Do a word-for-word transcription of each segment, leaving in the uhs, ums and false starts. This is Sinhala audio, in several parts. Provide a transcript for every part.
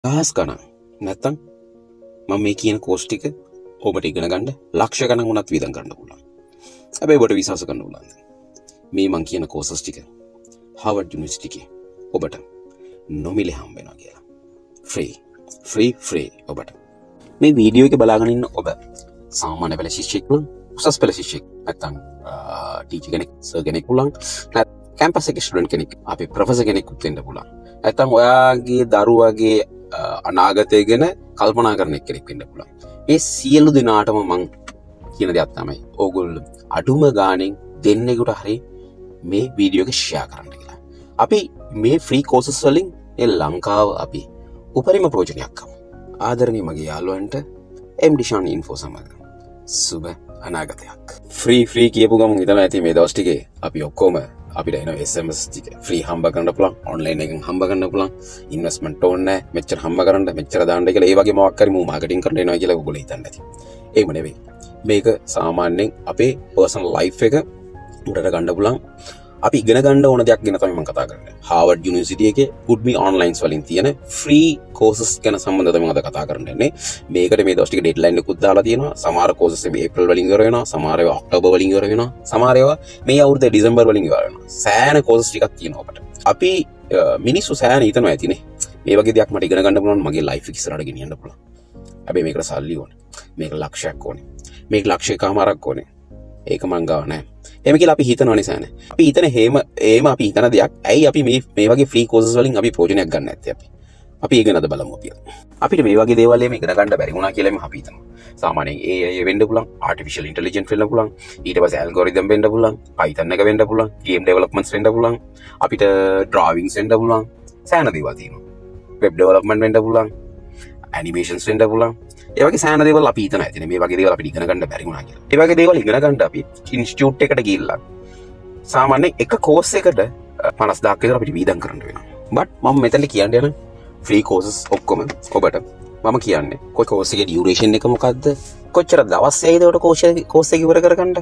දහස් ගණන් නැත්තම් මම මේ කියන කෝස් ටික ඔබට ඉගෙන ගන්න ලක්ෂ ගණන් වුණත් වියදම් කරන්න පුළුවන්. හැබැයි ඔබට විශ්වාස කරන්න ඕන. මේ මං කියන කෝසස් ටික Harvard University එකේ ඔබට නොමිලේ හම්බ වෙනවා කියලා. free free free ඔබට. මේ වීඩියෝ එක බලාගෙන ඉන්න ඔබ සාමාන්‍ය පෙළ ශිෂ්‍යෙක් නම් උසස් පෙළ ශිෂ්‍යෙක් නැත්තම් ටීචර් කෙනෙක් සර් කෙනෙක් පුළුවන්. කැම්පස් එකේ ස්ටුඩන්ට් කෙනෙක් අපි ප්‍රොෆෙසර් කෙනෙක් වෙන්න පුළුවන්. නැත්තම් ඔයාගේ දරුවාගේ අනාගතය ගැන කල්පනා කරන කෙනෙක් වෙන්න පුළුවන්. මේ සියලු දෙනාටම මං කියන දෙයක් තමයි ඕගොල්ලෝ අඩුම ගාණෙන් දෙන්නෙකුට හරි මේ වීඩියෝ එක ෂෙයා කරන්න කියලා. අපි මේ ෆ්‍රී කෝසස් වලින් මේ ලංකාව අපි උපරිම ප්‍රයෝජනයක් ගමු. ආදරණීය මගේ යාළුවන්ට එම් ඩි ෂාන් ඉන්ෆෝ සමග සුබ අනාගතයක්. ෆ්‍රී ෆ්‍රී කියපු ගමන් හිතලා ඇති මේ දවස් ටිකේ අපි ඔක්කොම අපිට එන එස් එම් එස් ටික ෆ්‍රී හම්බ කරන්න පුළුවන්, ඔන්ලයින් එකෙන් හම්බ කරන්න පුළුවන්, ඉන්වෙස්ට්මන්ට් ඕනේ නැහැ, මෙච්චර හම්බ කරන්න, මෙච්චර දාන්න කියලා ඒ වගේ මොකක් හරි මූ මාකටිං කරන්න එනවා කියලා ඔයගොල්ලෝ හිතන්නේ නැති. ඒකම නෙවෙයි. මේක සාමාන්‍යයෙන් අපේ පර්සනල් ලයිෆ් එක උඩට ගන්න පුළුවන්. අපි ඉගෙන ගන්න ඕන දෙයක් ගැන තමයි මම කතා කරන්නේ. Harvard University එකේ Udemy online වලින් තියෙන free courses ගැන සම්බන්ධව තමයි අද කතා කරන්නේ. මේකට මේ දවස් ටික deadline එකකුත් දාලා තියෙනවා. සමහර courses මේ April වලින් ඉවර වෙනවා, සමහර ඒවා October වලින් ඉවර වෙනවා, සමහර ඒවා මේ අවුරුද්දේ December වලින් ඉවර වෙනවා. සෑහෙන courses ටිකක් තියෙනවා අපිට. අපි මිනිස්සු සෑහෙන හිතනවා ඇතිනේ. මේ වගේ දෙයක් මට ඉගෙන ගන්න පුළුවන්, මගේ life එක ඉස්සරහට ගෙනියන්න පුළුවන්. හැබැයි මේකට සල්ලි ඕනේ. මේක ලක්ෂයක් ඕනේ. මේක ලක්ෂයකමාරක් ඕනේ. ඒක මං ගාව නැහැ. එහෙම කියලා අපි හිතනවා නිසා නේ. අපි හිතන හේම ඒම අපි හිතන දෙයක්. ඇයි අපි මේ මේ වගේ ෆ්‍රී කෝසස් වලින් අපි ප්‍රයෝජනයක් ගන්න නැත්තේ අපි. අපි ඒක නේද බලමු අපි. අපිට මේ වගේ දේවල් එහෙම ඉගෙන ගන්න බැරි වුණා කියලා අපි හිතනවා. සාමාන්‍යයෙන් A I වෙන්න පුළුවන්, artificial intelligence වෙන්න පුළුවන්, ඊට පස්සේ algorithm වෙන්න පුළුවන්, Python එක වෙන්න පුළුවන්, game developments වෙන්න පුළුවන්, අපිට drawings වෙන්න පුළුවන්, සෑහෙන දේවල් තියෙනවා. web development වෙන්න පුළුවන්, animations වෙන්න පුළුවන්. ඒ වගේ සෑහෙන දේවල් අපි හිතන ඇතිනේ මේ වගේ දේවල් අපිට ඉගෙන ගන්න බැරි වුණා කියලා. ඒ වගේ දේවල් ඉගෙන ගන්න අපි ඉන්ස්ටිටියුට් එකට ගිහිල්ලා සාමාන්‍යයෙන් එක කෝස් එකට පනස් දාහක් විතර අපිට වීදම් කරන්න වෙනවා. බට් මම මෙතන කියන්න යන ෆ්‍රී කෝසස් ඔක්කොම ඔබට මම කියන්නේ කොයි කෝස් එකේ ඩියුරේෂන් එක මොකද්ද? කොච්චර දවස් ඇයිද උඩ කෝස් එක කෝස් එක ඉවර කරගන්න?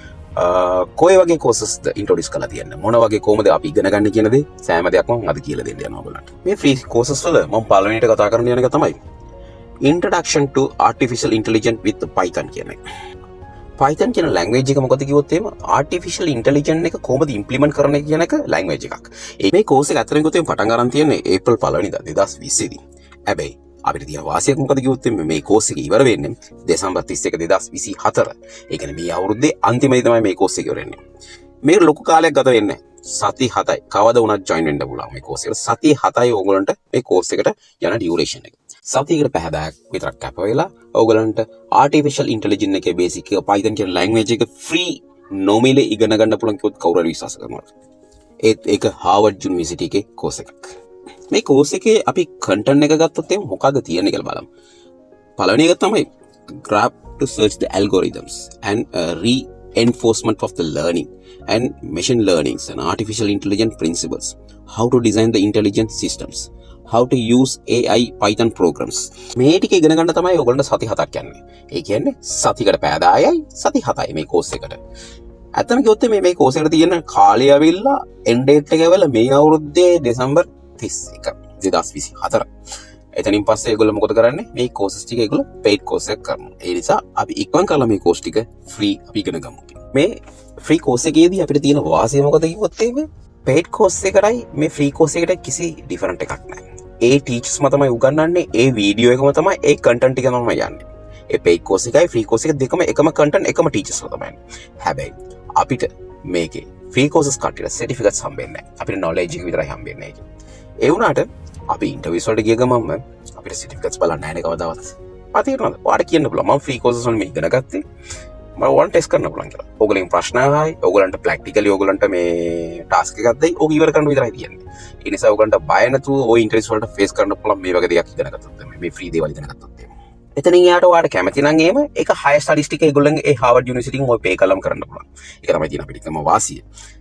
කොයි වගේ කෝසස්ද ඉන්ට්‍රොඩියුස් කරලා තියන්න? මොන වගේ කොහොමද අපි ඉගෙන ගන්න කියන දේ සෑම දෙයක්ම මම අද කියලා දෙන්න යනවා ඔයගලන්ට. මේ ෆ්‍රී කෝසස් වල මම පළවෙනිට කතා කරන්න යන එක තමයි Introduction to Artificial Intelligence with Python කියන එක. Python කියන language එක මොකද කිව්වොත් එහෙම artificial intelligence එක කොහොමද implement කරන්නේ කියන එක language එකක්. මේ course එක අතරින් ගොතෙන් පටන් ගන්න තියෙන්නේ April පළවෙනිදා දෙදහස් විස්සේ දී. හැබැයි අපිට තියෙන වාසියක් මොකද කිව්වොත් මේ course එක ඉවර වෙන්නේ දෙසැම්බර් තිස් එක දෙදහස් විසි හතර. ඒ කියන්නේ මේ අවුරුද්දේ අන්තිමේදී තමයි මේ course එක ඉවර වෙන්නේ. මේක ලොකු කාලයක් ගත වෙන්නේ නැහැ. සති හතයි. කවද වුණත් join වෙන්න පුළුවන් මේ course එකට. සති හතයි ඕගොල්ලන්ට මේ course එකට යන duration එක. සතියකට පැහැදෑක් විතරක් කැප වෙලා ඕගලන්ට ආටිෆිෂල් ඉන්ටෙලිජන්ස් එකේ බේසික් එක Python කියන ලැන්ග්වේජ් එක ෆ්‍රී නොමිලේ ඉගෙන ගන්න පුළුවන් කිව්වොත් කවුරු හරි විශ්වාස කරනවා. ඒත් ඒක Harvard University එකේ කෝස් එකක්. මේ කෝස් එකේ අපි කන්ටෙන්ට් එක ගත්තොත් එහෙනම් මොකද්ද තියෙන්නේ කියලා බලමු. පළවෙනි එක තමයි graph to search the algorithms and uh, reinforcement of the learning and machine learnings and artificial intelligence principles. How to design the intelligent systems. How to use A I Python programs. මේ ටික ඉගෙන ගන්න තමයි ඔයගොල්ලන්ට සති හතක් යන්නේ. ඒ කියන්නේ සතියකට පැය දහයයි සති හතයි මේ කෝස් එකට. ඇත්තම කිව්වොත් මේ මේ කෝස් එකට තියෙන කාලය ඇවිල්ලා end date එක ඇවිල්ලා මේ අවුරුද්දේ දෙසැම්බර් තිස් එක දෙදහස් විසි හතර. එතනින් පස්සේ ඒගොල්ලෝ මොකද කරන්නේ? මේ කෝසස් ටික ඒගොල්ලෝ paid course එකක් කරනවා. ඒ නිසා අපි ඉක්මන් කරලා මේ කෝස් ටික free අපි ඉගෙන ගමු. මේ free course එකේදී අපිට තියෙන වාසිය මොකද කිව්වොත් එහෙම paid course එකටයි මේ free course එකට කිසි different එකක් නැහැ. ඒ ටීචර්ස් ම තමයි උගන්වන්නේ, ඒ වීඩියෝ එකම තමයි, ඒ කන්ටෙන්ට් එක තමයි යන්නේ. ඒ paid course එකයි free course එක දෙකම එකම කන්ටෙන්ට් එකම ටීචර්ස් ලා තමයි. හැබැයි අපිට මේකේ free courses කට්ටියට certificates හම්බෙන්නේ නැහැ. අපිට knowledge එක විතරයි හම්බෙන්නේ ඒක. ඒ වුණාට අපි ඉන්ටර්වියුස් වලට ගිය ගමන්ම අපිට certificates බලන්න නැහැ නේ කවදාවත්. ආ තේරෙනවද? ඔයාලට කියන්න පුළුවන් මම free courses වල මේ ඉගෙන ගත්තේ. මම one test කරන්න පුළුවන් කියලා. ඕගොල්ලන් ප්‍රශ්න අහයි, ඕගොල්ලන්ට practically ඕගොල්ලන්ට මේ task එකක් දෙයි, ඕක ඉවර කරන්න විතරයි තියෙන්නේ. ඒ නිසා ඕගොල්ලන්ට බය නැතුව ওই ඉන්ටර්වියුස් වලට face කරන්න පුළුවන් මේ වගේ දෙයක් ඉගෙන ගත්තොත් මේ free දේවල් ඉගෙන ගත්තොත් එහෙම. එතනින් යාට ඔයාලට කැමති නම් එහෙම ඒක higher studies ටික ඒගොල්ලන්ගේ ඒ Harvard University එකෙන් ඔය pay කළාම කරන්න පුළුවන්. ඒක තමයි තියෙන අපිට එකම වාසිය.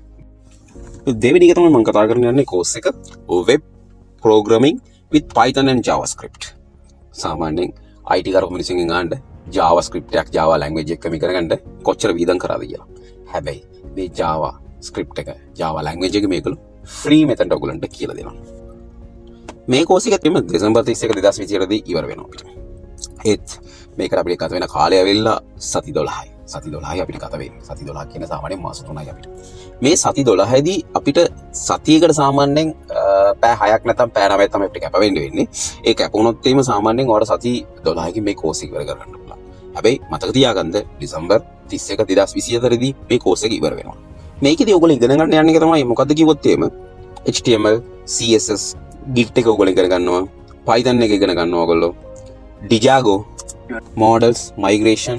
දෙවෙනි එක තමයි මම කතා කරන්න යන්නේ course එක web programming with Python and JavaScript. සාමාන්‍යයෙන් I T කරපු මිනිස්සුන්ගෙන් අහන්න JavaScript එකක් Java language එකක් මේක කරගන්න කොච්චර වීදම් කරාද කියලා. හැබැයි මේ Java script එක Java language එක මේකලු free method ඔයගොල්ලන්ට කියලා දෙනවා. මේ කෝස් එක තෙම දෙසැම්බර් තිස් එක දෙදාස් විසි අට දී ඉවර වෙනවා අපිට. ඒත් මේකට අපිට ගත වෙන කාලය ඇවිල්ලා සති දොළහයි. සති දොළහයි අපිට ගත වෙන්නේ. සති දොළහ කියන සාමාන්‍යයෙන් මාස තුනයි අපිට. මේ සති දොළහ දී අපිට සතියකට සාමාන්‍යයෙන් පැය හයක් නැත්නම් පැය නවයක් තමයි අපිට කැප වෙන්න වෙන්නේ. ඒ කැප වුණොත් එimhe සාමාන්‍යයෙන් ඔයාලට සති දොළහකින් මේ කෝස් එක ඉවර කරගන්න පුළුවන්. හැබැයි මතක තියාගන්න දෙසැම්බර් තිස් එක දෙදාස් විසි හතර දී මේ කෝස් එක ඉවර වෙනවා. මේකදී ඔයගොල්ලෝ ඉගෙන ගන්න යන එක තමයි මොකද්ද කිව්වොත් එimhe H T M L, C S S, Git එක ඔයගොල්ලෝ ඉගෙන ගන්නවා. Python එක ඉගෙන ගන්නවා ඔයගොල්ලෝ. Django, models, migration,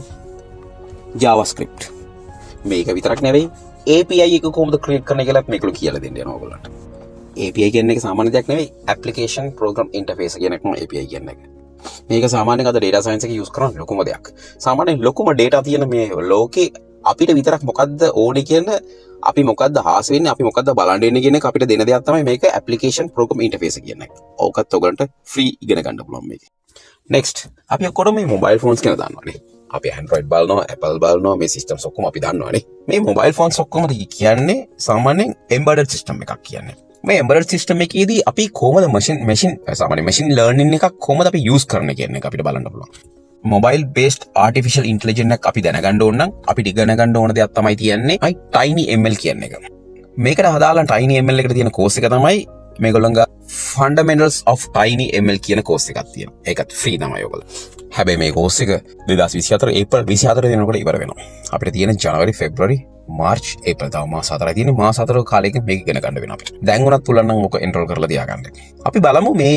JavaScript. මේක විතරක් නෙවෙයි A P I එක කොහොමද ක්‍රියේට් කරන්න කියලාත් මේකලු කියලා දෙන්න යනවා ඔයගොල්ලන්ට. A P I කියන්නේ එක සාමාන්‍ය දෙයක් නෙවෙයි, application program interface කියන එක තමයි A P I කියන්නේ. මේක සාමාන්‍යයෙන් අද data science එකේ use කරන ලොකුම දෙයක්. සාමාන්‍යයෙන් ලොකුම data තියෙන මේ ලෝකේ අපිට විතරක් මොකද්ද ඕනේ කියන අපි මොකද්ද හාස් වෙන්නේ අපි මොකද්ද බලන්න ඉන්නේ කියන එක අපිට දෙන දෙයක් තමයි මේක application program interface කියන එක. ඕකත් ඔයගලන්ට free ඉගෙන ගන්න පුළුවන් මේක. next අපි ඔක්කොම මේ mobile phones ගැන දන්නවනේ. අපි Android බලනවා, Apple බලනවා, මේ systems ඔක්කොම අපි දන්නවනේ. මේ mobile phones ඔක්කොම කියන්නේ සාමාන්‍යයෙන් embedded system එකක් කියන්නේ. මේ embedded system එකේදී අපි කොහොමද machine machine සාමාන්‍ය machine learning එකක් කොහොමද අපි use කරන්නේ කියන එක අපිට බලන්න පුළුවන්. mobile based artificial intelligence එකක් අපි දැනගන්න ඕන නම් අපිට ඉගෙන ගන්න ඕන දෙයක් තමයි තියෙන්නේ Tiny M L කියන එක. මේකට හදාලා Tiny M L එකට තියෙන course එක තමයි මේගොල්ලන්ගේ fundamentals of Tiny M L කියන course එකක් තියෙනවා. ඒකත් free තමයි ඔයගොල්ලෝ. හැබැයි මේ course එක දෙදාස් විසි හතර ඒප්‍රල් විසි හතර වෙනකොට ඉවර වෙනවා. අපිට තියෙන ජනවාරි පෙබ්‍රවාරි මාර්ච් ඒප්‍රල් තව මාස හතරයි තියෙන්නේ. මාස හතර කාලයක මේක ඉගෙන ගන්න වෙනවා අපිට. දැන් උනත් පුළුවන් නම් ඔක enroll කරලා තියාගන්න. අපි බලමු මේ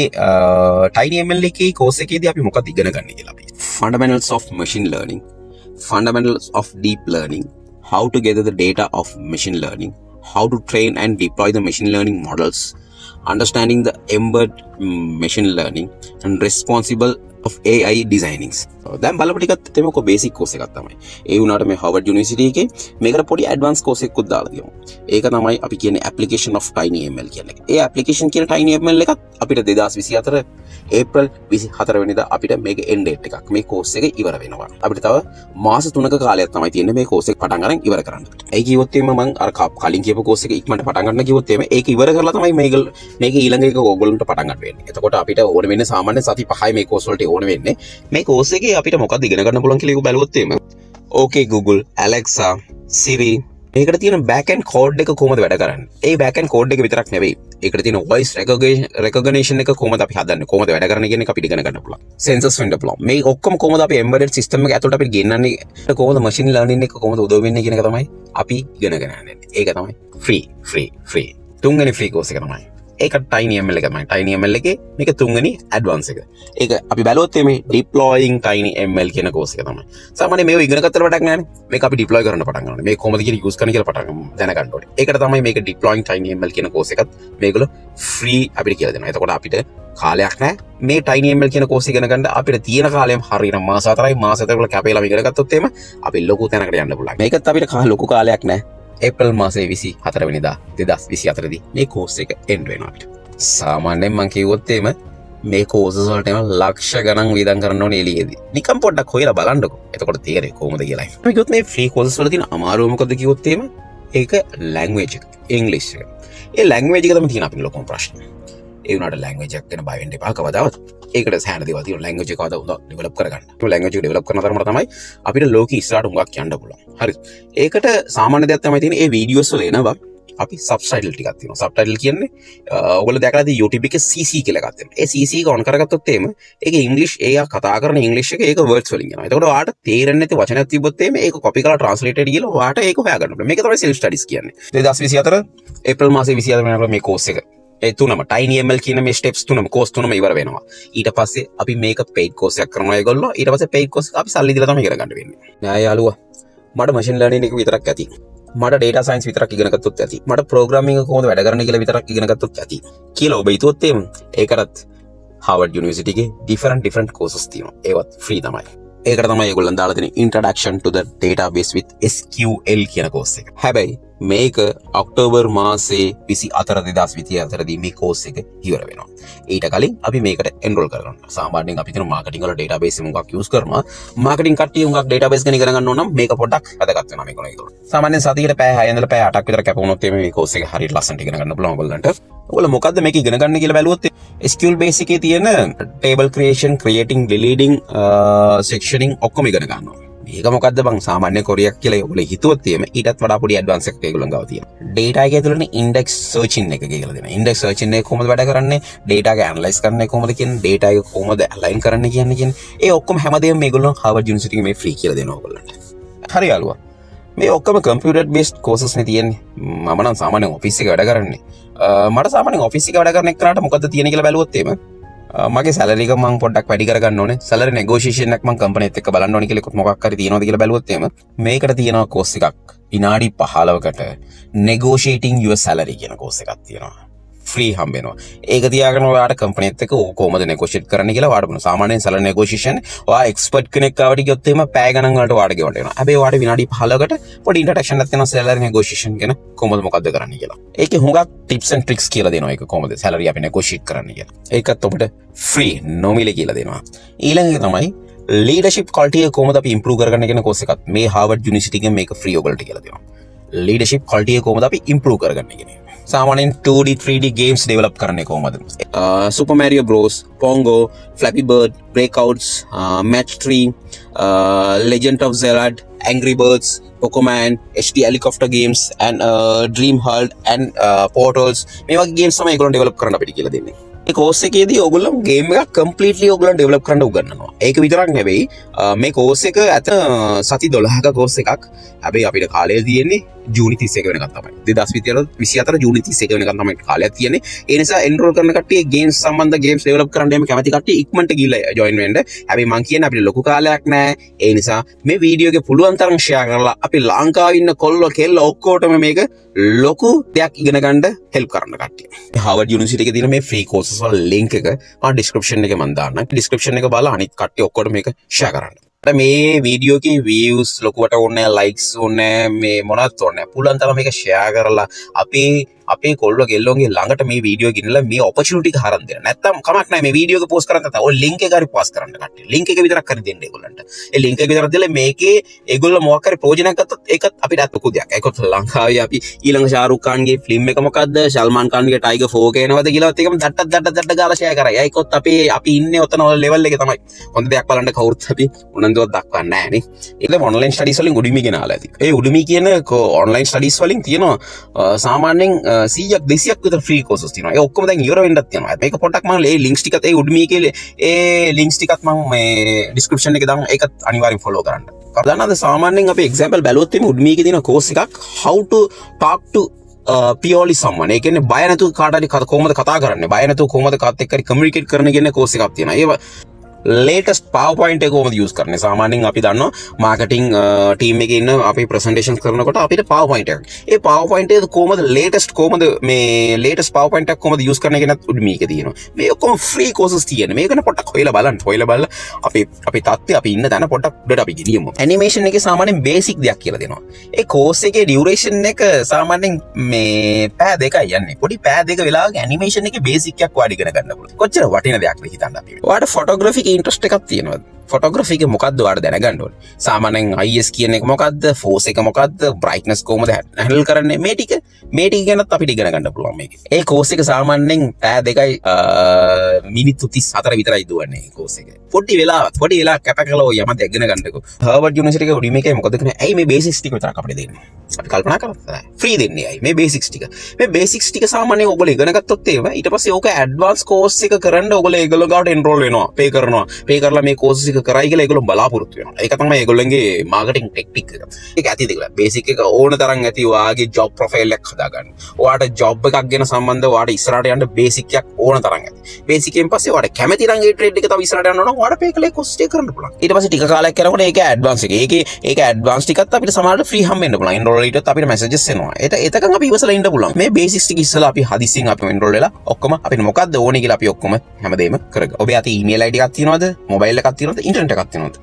Tiny M L එකේ course එකේදී අපි මොකක්ද ඉගෙන ගන්න කියලා අපි. Fundamentals of machine learning, fundamentals of deep learning, how to gather the data of machine learning, how to train and deploy the machine learning models, understanding the embedded machine learning and responsible of A I designings. දැන් බලමු ටිකක් තේමකෝ බේසික් කෝස් එකක් තමයි. ඒ වුණාට මේ Harvard University එකේ මේකට පොඩි ඇඩ්වාන්ස් කෝස් එකකුත් දාලා තියෙනවා. ඒක තමයි අපි කියන්නේ application of Tiny M L කියන එක. ඒ application කියන Tiny M L එකත් අපිට දෙදාස් විසි හතර ඒප්‍රල් විසි හතර වෙනිදා අපිට මේක end date එකක්. මේ කෝස් එක ඉවර වෙනවා. අපිට තව මාස තුනක කාලයක් තමයි තියෙන්නේ මේ කෝස් එක පටන් ගන්න ඉවර කරන්න. ඒ කිව්වොත් එimhe මම අර කලින් කියපු කෝස් එක ඉක්මනට පටන් ගන්න කිව්වොත් එimhe ඒක ඉවර කරලා තමයි මේක මේක ඊළඟ එක ඕගොල්ලන්ට පටන් ගන්න වෙන්නේ. එතකොට අපිට ඕන වෙන්නේ සාමාන්‍ය සති පහයි මේ කෝස් වලට ඕන වෙන්නේ. මේ කෝස් එකේ අපිට මොකක්ද ඉගෙන ගන්න පුළුවන් කියලා බලුවොත් එimhe okay Google, Alexa, Siri මේකට තියෙන back end code එක කොහොමද වැඩ කරන්නේ? ඒ back end code එක විතරක් නෙවෙයි. ඒකට තියෙන voice recognition එක කොහොමද අපි හදන්නේ? කොහොමද වැඩ කරන්නේ කියන එක අපිට ඉගෙන ගන්න පුළුවන්. Sensors වෙන්න පුළුවන්. මේ ඔක්කොම කොහොමද අපි embedded system එක ඇතුළට අපිට ගෙන්නන්නේ? කොහොමද machine learning එක කොහොමද උදව් වෙන්නේ කියන එක තමයි අපි ඉගෙනගෙන යන්නේ. ඒක තමයි free free free. තුන්වෙනි free course එක තමයි. ඒක Tiny M L එක තමයි. Tiny M L එකේ මේක තුන්වෙනි advance එක. ඒක අපි බැලුවොත් මේ deploying Tiny M L කියන course එක තමයි. සාමාන්‍යයෙන් මේක ඉගෙන ගත්තට වැඩක් නැහැ නේ. මේක අපි deploy කරන්න පටන් ගන්නවා. මේක කොහොමද කියලා use කරන්න කියලා පටන් දැනගන්න ඕනේ. ඒකට තමයි මේක deploying Tiny M L කියන course එකත් මේගොල්ලෝ free අපිට කියලා දෙනවා. එතකොට අපිට කාලයක් නැහැ. මේ Tiny M L කියන course ඉගෙන ගන්න අපිට තියෙන කාලයම හරියට මාස හතරයි. මාස හතරක කැපේලා ඉගෙන ගත්තොත් එහෙම අපි ලොකු තැනකට යන්න පුළුවන්. මේකත් අපිට ලොකු කාලයක් නැහැ. ඒප්‍රල් මාසේ විසි හතර වෙනිදා දෙදාස් විසි හතර දී මේ course එක end වෙනවා අපිට. සාමාන්‍යයෙන් මම කිව්වොත් එහෙම මේ courses වලට එම ලක්ෂ ගණන් වියදම් කරන්න ඕනේ එළියේදී. නිකන් පොඩ්ඩක් හොයලා බලන්නකෝ. එතකොට තේරෙයි කොහොමද කියලා. අපි කිව්වොත් මේ free courses වල තියෙන අමාරුව මොකද කිව්වොත් එහෙම ඒක language එක, English එක. ඒ language එක තමයි තියෙන අපේ ලොකුම ප්‍රශ්නේ. ඒ වුණාට language එක ගැන බය වෙන්න එපා කවදාවත්. ඒකට සෑහෙන දේවල් තියෙනවා language එක කවදා උදා develop කරගන්න. ඒ language එක develop කරන තරමට තමයි අපිට ලෝකෙ ඉස්සරහට හුඟක් යන්න පුළුවන්. හරිද? ඒකට සාමාන්‍ය දෙයක් තමයි තියෙන්නේ. ඒ videos වල එනවා අපි subtitle ටිකක් තියෙනවා. subtitle කියන්නේ ඔයගොල්ලෝ දැකලා ඇති YouTube එකේ C C කියලා එකක් තියෙනවා. ඒ C C එක on කරගත්තොත් එහෙම ඒක English එයා කතා කරන English එක ඒක words වලින් යනවා. එතකොට ඔයාට තේරෙන්නේ නැති වචනයක් තිබ්බොත් එහෙම ඒක copy කරලා translated කියලා ඔයාට ඒක හොයාගන්න පුළුවන්. මේක තමයි self studies කියන්නේ. දෙදාස් විසි හතර ඒප්‍රල් මාසේ විසි හතර වෙනිදා මේ course එක. ඒ තුනම Tiny M L කියන මේ steps තුනම course තුනම ඉවර වෙනවා. ඊට පස්සේ අපි මේක paid course එකක් කරනවා ඒගොල්ලෝ. ඊට පස්සේ paid course එක අපි සල්ලි දීලා තමයි ඉගෙන ගන්න වෙන්නේ. නෑ යාළුවා. මට machine learning එක විතරක් ඇති. මට data science විතරක් ඉගෙන ගත්තොත් ඇති. මට programming එක කොහොමද වැඩ කරන්නේ කියලා විතරක් ඉගෙන ගත්තොත් ඇති. කියලා ඔබ හිතුවොත් එහෙම ඒකටත් Harvard University එකේ different different courses තියෙනවා. ඒවත් free තමයි. ඒකට තමයි ඒගොල්ලන් දාලා තියෙන introduction to the database with S Q L කියන course එක. හැබැයි මේක ඔක්තෝබර් මාසේ විසි හතර දෙදහස් විසි හතරදී මේ කෝස් එක ඉවර වෙනවා. ඊට කලින් අපි මේකට එන්රෝල් කරගන්න. සාමාන්‍යයෙන් අපි හිතන මාකටිං වල ඩේටාබේස් එක මොකක් යූස් කරනවා. මාකටිං කට්ටිය මොකක් ඩේටාබේස් ගැන ඉගෙන ගන්න ඕන නම් මේක පොඩ්ඩක් වැදගත් වෙනවා මේගොල්ලෝ ඒගොල්ලෝ. සාමාන්‍යයෙන් සතියකට පැය හය ඉඳලා පැය අටක් විතර කැප වුණොත් මේ කෝස් එක හරියට ලස්සනට ඉගෙන ගන්න පුළුවන් ඔයගොල්ලන්ට. ඔයගොල්ලෝ මොකද්ද මේක ඉගෙන ගන්න කියලා බැලුවොත් S Q L base එකේ තියෙන table creation, creating, deleting, sectioning ඔක්කොම ඉගෙන ගන්නවා. මේක මොකද්ද බං සාමාන්‍ය කොරියක් කියලා ඔයගොල්ලෝ හිතුවොත් එහෙම ඊටත් වඩා පොඩි ඇඩ්වාන්ස් එකක් ඒගොල්ලන් ගාව තියෙනවා. data එකේ ඇතුළේ index searching එක කියලා දෙනවා. index searching එක කොහොමද වැඩ කරන්නේ? data එක analyze කරන්නේ කොහොමද කියන්නේ? data එක කොහොමද align කරන්නේ කියන්නේ කියන්නේ. ඒ ඔක්කොම හැමදේම මේගොල්ලෝ Harvard University එකේ මේ free කියලා දෙනවා ඔයගොල්ලන්ට. හරි යාළුවා. මේ ඔක්කොම computer based courses නේ තියෙන්නේ. මම නම් සාමාන්‍යයෙන් office එකේ වැඩ කරන්නේ. මට සාමාන්‍යයෙන් office එකේ වැඩ කරන එක්කනට මොකද්ද තියෙන්නේ කියලා බැලුවොත් එහෙම මගේ සැලරි එක මම පොඩ්ඩක් වැඩි කරගන්න ඕනේ. සැලරි නෙගෝෂියේෂන් එකක් මම කම්පැනිත් එක්ක බලන්න ඕනේ කියලා මොකක් හරි තියෙනවද කියලා බැලුවොත් එහෙම මේකට තියෙනවා කෝස් එකක් විනාඩි පහළොවකට negotiating your salary කියන කෝස් එකක් තියෙනවා. ෆ්‍රී හම්බෙනවා. ඒක තියාගෙන ඔයාලට කම්පැනිත් එක්ක කොහොමද negotiate කරන්න කියලා ඔයාලට බලන්න. සාමාන්‍යයෙන් සැලරි negotiation ඔයා expert කෙනෙක් ආවට ගියොත් එහෙම පැය ගණන් වලට ඔයාලට ගෙවන්න වෙනවා. හැබැයි ඔයාලට විනාඩි පහළොවකට පොඩි introduction එකක් තියෙනවා සැලරි negotiation ගැන කොහොමද මොකද්ද කරන්න කියලා. ඒකේ හුඟක් tips and tricks කියලා දෙනවා ඒක කොහොමද සැලරි අපි negotiate කරන්න කියලා. ඒකත් ඔබට free නොමිලේ කියලා දෙනවා. ඊළඟ එක තමයි leadership quality එක කොහොමද අපි improve කරගන්න කියන කෝස් එකක් මේ Harvard University එකෙන් මේක free ඔයගොල්ලන්ට කියලා දෙනවා. leadership quality එක කොහොමද අපි improve කරගන්න කියන්නේ. සාමාන්‍යයෙන් two D three D games develop කරන්නේ කොහොමද? uh, Super Mario Bros, Pongo, Flappy Bird, Breakouts, uh, Match three, uh, Legend of Zelda, Angry Birds, Pokemon, H D Helicopter games and uh, Dream World and uh, Portals මේ වගේ games තමයි ඒගොල්ලෝ develop කරන්න අපිට කියලා දෙන්නේ. මේ course එකේදී ඕගොල්ලෝ game එකක් completely ඕගොල්ලෝ develop කරන්න උගන්වනවා. ඒක විතරක් නෙවෙයි මේ course එක ඇත සති දොළහක course එකක්. හැබැයි අපිට කාලය තියෙන්නේ ජූනි තිස් එක වෙනකන් තමයි. දෙදහස් විසි හතර ජූනි තිස් එක වෙනකන් තමයි කාලයක් තියෙන්නේ. ඒ නිසා enroll කරන කට්ටිය games සම්බන්ධ games develop කරන්න යන්න කැමති කට්ටිය ඉක්මනට ගිහලා join වෙන්න. හැබැයි මම කියන්නේ අපිට ලොකු කාලයක් නැහැ. ඒ නිසා මේ වීඩියෝ එක පුළුවන් තරම් share කරලා අපි ලංකාවේ ඉන්න කොල්ලෝ කෙල්ල ඔක්කොටම මේක ලොකු දෙයක් ඉගෙන ගන්න help කරන්න කට්ටිය. Harvard University එකේ තියෙන මේ free courses වල link එක මම description එකේ මම දාන්නම්. description එක බලලා අනිත් කට්ටිය ඔක්කොටම මේක share කරන්න. මේ වීඩියෝ එකේ views ලොකුවට ඕනේ likes ඕනේ මේ මොනවත් ඕනේ පුළුවන් තරම් මේක share කරලා අපේ අපේ කොල්ලෝ ගෙල්ලෝගේ ළඟට මේ වීඩියෝ ගෙනලා මේ opportunity එක හරන් දෙන්න. නැත්තම් කමක් නැහැ මේ වීඩියෝ එක post කරන්න නැත්නම් ඔය link එක හරි pass කරන්න කට්ටිය. link එක විතරක් හරි දෙන්න ඒගොල්ලන්ට. ඒ link එක විතරක් දෙලා මේකේ ඒගොල්ලෝ මොකක් හරි ප්‍රයෝජනයක් ගත්තොත් ඒකත් අපිට ලොකු දෙයක්. ඒකත් ලංකාවේ අපි ඊළඟ ශාරුක් ඛාන්ගේ ෆිල්ම් එක මොකද්ද? සල්මාන් ඛාන්ගේ ටයිගර් ෆෝර් එක එනවද කියලාත් ඒකම දට්ටක් දට්ටක් දට්ටක් ගාලා share කරා. ඒකත් අපි අපි ඉන්නේ ඔතන ඔය level එකේ තමයි. හොඳ දෙයක් බලන්න කවුරුත් අපි උනන්දුවක් දක්වන්නේ නැහැ නේ. ඒක online studies වලින් Udemy ගෙනාලා ඇති. ඒ Udemy කියන online studies වලින් තියෙනවා සාමාන්‍යයෙන් සීයක් දෙසියක් විතර free courses තියෙනවා. ඒ ඔක්කොම දැන් ඉවර වෙන්නත් තියෙනවා. මේක පොඩ්ඩක් මම මේ links ටිකත් ඒ Udemy එකේ ඒ links ටිකත් මම මේ description එකේ දාන්න. ඒකත් අනිවාර්යෙන් follow කරන්න. කරදන්නද සාමාන්‍යයෙන් අපි example බැලුවොත් එimhe Udemy එකේ තියෙන course එකක් how to talk to uh, purely someone. ඒ කියන්නේ බය නැතුව කාට හරි කොහොමද කතා කරන්නේ? බය නැතුව කොහොමද කාත් එක්ක හරි communicate කරන්න කියන course එකක් තියෙනවා. ඒව latest PowerPoint එක කොහොමද use කරන්නේ? සාමාන්‍යයෙන් අපි දන්නවා marketing team එකේ ඉන්න අපි presentations කරනකොට අපිට PowerPoint එකක්. ඒ PowerPoint එක කොහොමද latest කොහොමද මේ latest PowerPoint එකක් කොහොමද use කරන්න කියනත් Udemy එකේ තියෙනවා. මේ ඔක්කොම free courses තියෙනවා. මේකන පොඩ්ඩක් හොයලා බලන්න. හොයලා බලලා අපි අපි තත්ත්වය අපි ඉන්න තැන පොඩ්ඩක් උඩට අපි ගෙනියමු. animation එකේ සාමාන්‍යයෙන් basic දෙයක් කියලා දෙනවා. ඒ course එකේ duration එක සාමාන්‍යයෙන් මේ පැය දෙකයි යන්නේ. පොඩි පැය දෙක වෙලාවක animation එකේ basic එකක් වාඩි ඉගෙන ගන්න පුළුවන්. කොච්චර වටින දෙයක්ද හිතන්න අපි. ඔයාලට photography interest එකක් තියෙනවද? photography එක මොකද්ද ඔයාලට දැනගන්න ඕනේ. සාමාන්‍යයෙන් I S කියන එක මොකද්ද? force එක මොකද්ද? brightness කොහොමද handle කරන්නේ? මේ ටික මේ ටික ගැනත් අපිට ඉගෙන ගන්න පුළුවන් මේකේ. ඒ course එක සාමාන්‍යයෙන් පැය දෙකයි මිනිත්තු තිස් හතර විතරයි දුවන්නේ මේ course එක. පොඩි වෙලාවක් පොඩි වෙලාවක් කැප කළා ඔය යමත් ඉගෙන ගන්නකෝ. Harvard University එකේ Udemy එකේ මොකද කරන්නේ? ඇයි මේ basics ටික විතරක් අපිට දෙන්නේ? අපි කල්පනා කරලා free දෙන්නේ ඇයි? මේ basics ටික. මේ basics ටික සාමාන්‍යයෙන් ඔයගොල්ලෝ ඉගෙන ගත්තොත් එහෙම ඊට පස්සේ ඕක advanced course එක කරන්න ඔයගොල්ලෝ ඒගොල්ලෝ ගාවට enroll වෙනවා. pay කරනවා. pay කරලා මේ courses එක කරයි කියලා ඒගොල්ලෝ බලාපොරොත්තු වෙනවා. ඒක තමයි ඒගොල්ලන්ගේ marketing tactic එක. ඒක ඇතිද කියලා. basic එක ඕන තරම් ඇති ඔයාගේ job profile එකක් හදාගන්න. ඔයාට job එකක් ගැන සම්බන්ධව ඔයාට ඉස්සරහට යන්න basic එකක් ඕන තරම් ඇති. basic එකෙන් පස්සේ ඔයාට කැමති නම් ඒ trade එක තව ඉස්සරහට යන්න ඕන ඔයාට pay කරලා course එක කරන්න පුළුවන්. ඊට පස්සේ ටික කාලයක් යනකොට ඒක advance එක. ඒකේ ඒක advance ටිකත් අපිට සමහරවිට free හම්බෙන්න පුළුවන්. enroll ඊටත් අපිට messages එනවා. ඒක එතකන් අපි ඉවසලා ඉන්න පුළුවන්. මේ basics ටික ඉස්සලා අපි හදිස්සියෙන් අපි enroll වෙලා ඔක්කොම අපිට මොකද්ද ඕනේ කියලා අපි ඔක්කොම හැමදේම කරගමු. ඔබේ අතේ email I D එකක් තියෙනවද? mobile එකක් තියෙනවද? internet එකක් තියෙනවද? ඇති.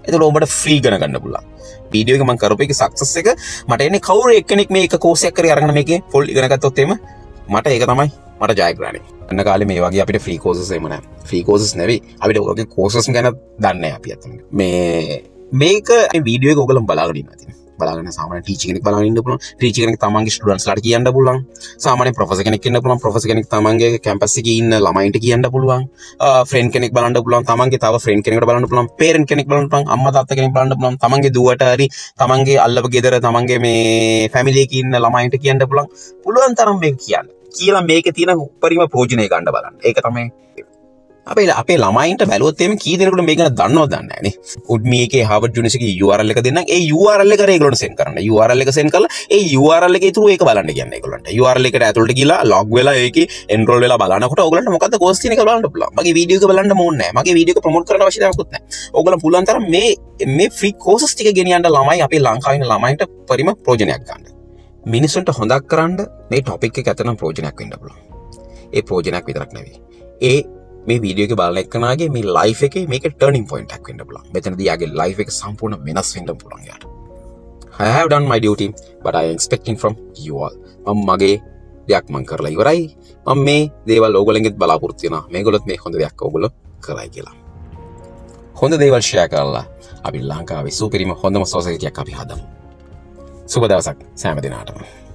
එතකොට ඔබට ෆ්‍රී ඉගෙන ගන්න පුළුවන්. වීඩියෝ එක මම කරපු එක සක්සස් එක මට එන්නේ කවුරු එක්කෙනෙක් මේ එක කෝස් එකක් කරේ අරගෙන මේකේ ෆුල් ඉගෙන ගත්තොත් එimhe මට ඒක තමයි මට ජයග්‍රහණය. අන්න කාලේ මේ වගේ අපිට ෆ්‍රී කෝසස් එහෙම නැහැ. ෆ්‍රී කෝසස් නෙවෙයි. අපිට ඔයගේ කෝසස් ගැන දන්නේ නැහැ අපි අතන. මේ මේක වීඩියෝ එක ඔයගොල්ලෝ බලාගෙන ඉන්න ඇතිනේ. බලාගෙන සාමාන්‍ය ටීචර් කෙනෙක් බලාගෙන ඉන්න පුළුවන්. ටීචර් කෙනෙක් තමන්ගේ ස්ටුඩන්ට්ස්ලාට කියන්න පුළුවන්. සාමාන්‍ය ප්‍රොෆෙසර් කෙනෙක් ඉන්න පුළුවන්. ප්‍රොෆෙසර් කෙනෙක් තමන්ගේ කැම්පස් එකේ ඉන්න ළමයින්ට කියන්න පුළුවන්. ෆ්‍රෙන්ඩ් කෙනෙක් බලන්න පුළුවන්. තමන්ගේ තව ෆ්‍රෙන්ඩ් කෙනෙකුට බලන්න පුළුවන්. පේරන්ට් කෙනෙක් බලන්න පුළුවන්. අම්මා තාත්තා කෙනෙක් බලන්න පුළුවන්. තමන්ගේ දුවට හරි තමන්ගේ අල්ලපු ගෙදර තමන්ගේ මේ ෆැමිලි එකේ ඉන්න ළමයින්ට කියන්න පුළුවන්. පුළුවන් තරම් මේක කියන්න. කියලා මේකේ තියෙන උපරිම ප්‍රයෝජනය ගන්න බලන්න. ඒක තමයි අපේ අපේ ළමයින්ට බැලුවොත් එimhe කී දෙනෙකුට මේක ගැන දන්නවද දන්නේ නැහැ නේ. උඩ්මී එකේ Harvard University U R L එක දෙන්නම්. ඒ U R L එක ඒගොල්ලන්ට සෙන්ඩ් කරන්න. U R L එක සෙන්ඩ් කරලා ඒ U R L එකේ through ඒක බලන්න කියන්නේ ඒගොල්ලන්ට. U R L එකට ඇතුළට ගිහලා log වෙලා ඒකේ enroll වෙලා බලනකොට ඕගොල්ලන්ට මොකද්ද course තියෙන එක බලන්න පුළුවන්. මගේ වීඩියෝ එක බලන්න ඕනේ නැහැ. මගේ වීඩියෝ එක ප්‍රොමෝට් කරන්න අවශ්‍යතාවයක්වත් නැහැ. ඕගොල්ලන් පුළුවන් තරම් මේ මේ free courses ටික ගෙනියන්න ළමයි අපේ ලංකාවේ ඉන්න ළමයින්ට පරිම ප්‍රයෝජනයක් ගන්න. මිනිස්සුන්ට හොඳක් කරන්න මේ topic එක ඇත්තටම ප්‍රයෝජනයක් වෙන්න පුළුවන්. ඒ ප්‍රයෝජනයක් විතරක් නෙවෙයි. ඒ මේ වීඩියෝ එක බලන එක්කනාගේ මේ ලයිෆ් එකේ මේක ටර්නින් පොයින්ට් එකක් වෙන්න පුළුවන්. මෙතනදී යාගේ ලයිෆ් එක සම්පූර්ණ වෙනස් වෙන්න පුළුවන් යාට. I have done my duty but I am expecting from you all. මම මගේ දෙයක් මම කරලා ඉවරයි. මම මේ දේවල් ඕගොල්ලන්ගෙත් බලාපොරොත්තු වෙනවා. මේගොල්ලොත් මේ හොඳ දෙයක් ඕගොල්ලෝ කරයි කියලා. හොඳ දේවල් ෂෙයා කරලා අපි ලංකාවේ සුපිරිම හොඳම සොසයිටියක් අපි හදමු. සුබ දවසක් සෑම දිනාටම.